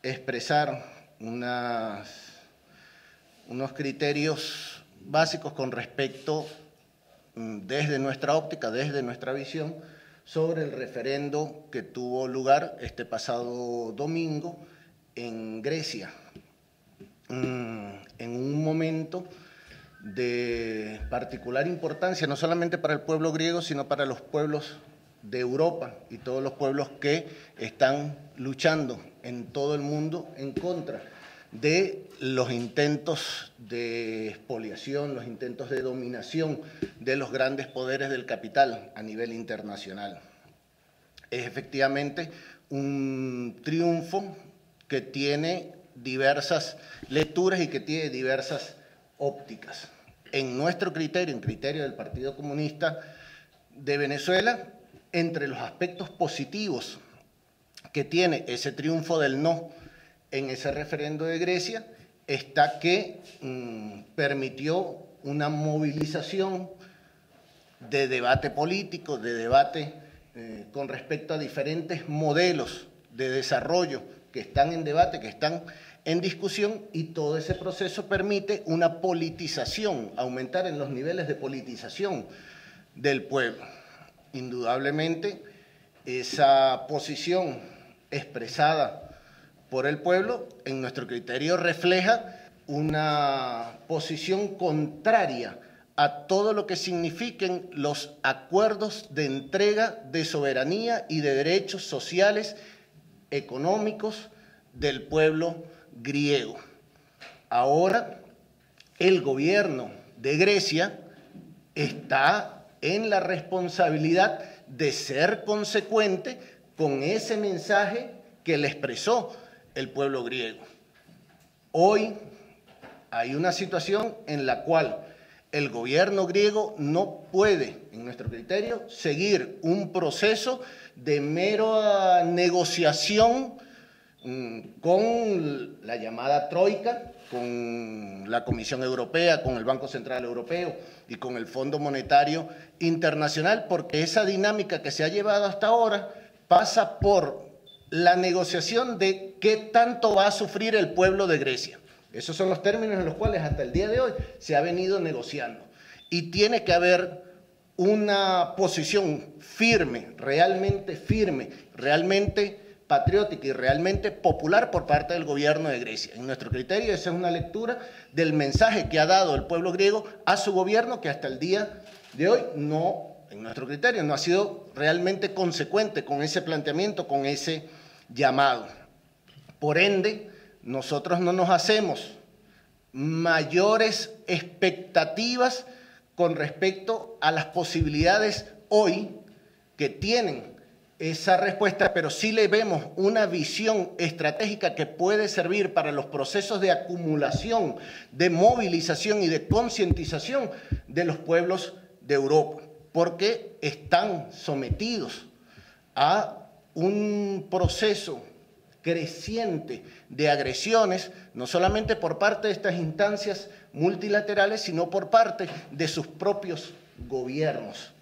expresar unos criterios básicos con respecto, desde nuestra óptica, desde nuestra visión, sobre el referendo que tuvo lugar este pasado domingo en Grecia, en un momento de particular importancia, no solamente para el pueblo griego, sino para los pueblos de Europa y todos los pueblos que están luchando en todo el mundo en contra de los intentos de expoliación, los intentos de dominación de los grandes poderes del capital a nivel internacional. Es efectivamente un triunfo que tiene diversas lecturas y que tiene diversas ópticas. En nuestro criterio, en criterio del Partido Comunista de Venezuela, entre los aspectos positivos que tiene ese triunfo del no en ese referendo de Grecia, está que permitió una movilización de debate político, de debate con respecto a diferentes modelos de desarrollo que están en debate, que están en discusión, y todo ese proceso permite una politización, aumentar en los niveles de politización del pueblo. Indudablemente, esa posición expresada por el pueblo, en nuestro criterio, refleja una posición contraria a todo lo que signifiquen los acuerdos de entrega de soberanía y de derechos sociales, económicos del pueblo griego. Ahora, el gobierno de Grecia está en la responsabilidad de ser consecuente con ese mensaje que le expresó el pueblo griego. Hoy hay una situación en la cual el gobierno griego no puede, en nuestro criterio, seguir un proceso de mera negociación con la llamada Troika, con la Comisión Europea, con el Banco Central Europeo y con el Fondo Monetario Internacional, porque esa dinámica que se ha llevado hasta ahora pasa por la negociación de qué tanto va a sufrir el pueblo de Grecia. Esos son los términos en los cuales hasta el día de hoy se ha venido negociando. Y tiene que haber una posición firme, realmente patriótica y realmente popular por parte del gobierno de Grecia. En nuestro criterio, esa es una lectura del mensaje que ha dado el pueblo griego a su gobierno, que hasta el día de hoy no, en nuestro criterio, no ha sido realmente consecuente con ese planteamiento, con ese llamado. Por ende, nosotros no nos hacemos mayores expectativas con respecto a las posibilidades hoy que tienen esa respuesta, pero sí le vemos una visión estratégica que puede servir para los procesos de acumulación, de movilización y de concientización de los pueblos de Europa, porque están sometidos a un proceso creciente de agresiones, no solamente por parte de estas instancias multilaterales, sino por parte de sus propios gobiernos.